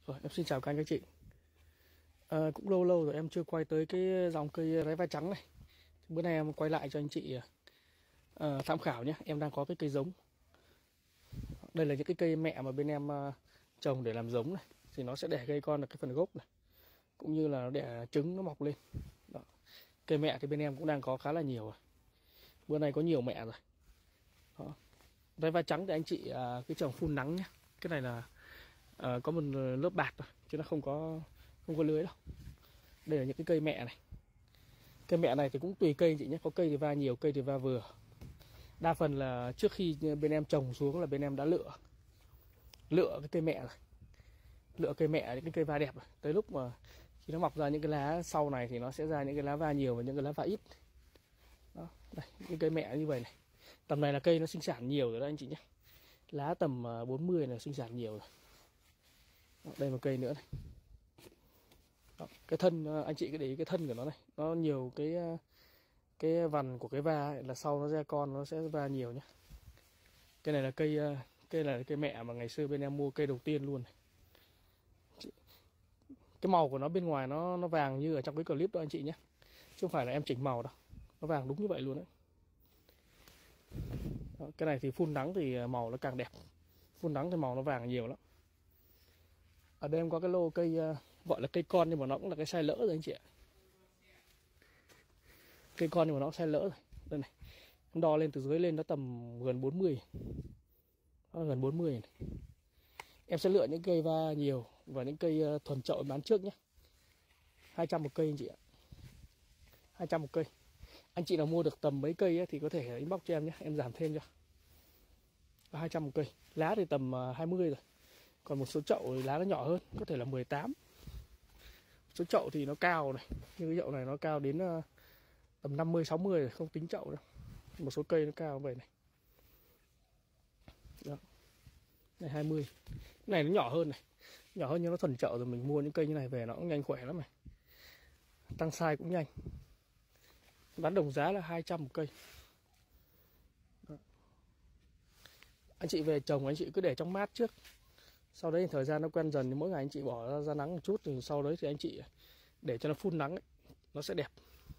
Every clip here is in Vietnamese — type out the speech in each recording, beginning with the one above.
Rồi, em xin chào các anh các chị. Cũng lâu lâu rồi em chưa quay tới cái dòng cây ráy vai trắng này. Bữa nay em quay lại cho anh chị tham khảo nhé. Em đang có cái cây giống. Đây là những cái cây mẹ mà bên em trồng để làm giống này. Thì nó sẽ đẻ cây con ở cái phần gốc này. Cũng như là nó đẻ trứng nó mọc lên. Đó. Cây mẹ thì bên em cũng đang có khá là nhiều rồi. Bữa nay có nhiều mẹ rồi. Đó. Ráy vai trắng thì anh chị cái trồng phun nắng nhé. Cái này là có một lớp bạt thôi chứ nó không có lưới đâu. Đây là những cái cây mẹ này. Cây mẹ này thì cũng tùy cây anh chị nhé, có cây thì va nhiều, cây thì va vừa. Đa phần là trước khi bên em trồng xuống là bên em đã lựa cái cây mẹ rồi, lựa cây mẹ những cái cây va đẹp rồi. Tới lúc mà khi nó mọc ra những cái lá sau này thì nó sẽ ra những cái lá va nhiều và những cái lá va ít. Đó, đây những cây mẹ như vậy này. Tầm này là cây nó sinh sản nhiều rồi đó anh chị nhé. Lá tầm 40 là sinh sản nhiều rồi. Đó, đây một cây nữa này. Đó, cái thân anh chị cứ để ý cái thân của nó này, nó nhiều cái vằn của cái va ấy, là sau nó ra con nó sẽ va nhiều nhé. Cái này là cây mẹ mà ngày xưa bên em mua cây đầu tiên luôn này. Cái màu của nó bên ngoài nó vàng như ở trong cái clip đó anh chị nhé, chứ không phải là em chỉnh màu đâu, nó vàng đúng như vậy luôn đấy. Đó, cái này thì phun nắng thì màu nó càng đẹp, phun nắng thì màu nó vàng nhiều lắm. Ở đây em có cái lô cây gọi là cây con nhưng mà nó cũng là cái size lỡ rồi anh chị ạ. Cây con nhưng mà nó size lỡ rồi. Đây này. Em đo lên từ dưới lên nó tầm gần 40. Nó gần 40 này. Em sẽ lựa những cây va nhiều và những cây thuần chậu bán trước nhé. 200 một cây anh chị ạ. 200 một cây. Anh chị nào mua được tầm mấy cây ấy, thì có thể inbox cho em nhé, em giảm thêm cho. 200 một cây. Lá thì tầm 20 rồi. Còn một số chậu thì lá nó nhỏ hơn, có thể là 18. Số chậu thì nó cao này, như cái chậu này nó cao đến tầm 50 60 rồi, không tính chậu đâu. Một số cây nó cao vậy này. Đó. Này 20. Cái này nó nhỏ hơn này. Nhỏ hơn nhưng nó thuần chậu rồi, mình mua những cây như này về nó cũng nhanh khỏe lắm này. Tăng size cũng nhanh. Bán đồng giá là 200 một cây. Đó. Anh chị về trồng anh chị cứ để trong mát trước. Sau đấy thời gian nó quen dần thì mỗi ngày anh chị bỏ ra nắng một chút, thì sau đấy thì anh chị để cho nó phun nắng ấy, nó sẽ đẹp.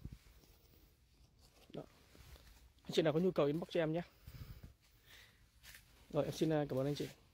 Đó. Anh chị nào có nhu cầu inbox cho em nhé. Rồi em xin cảm ơn anh chị.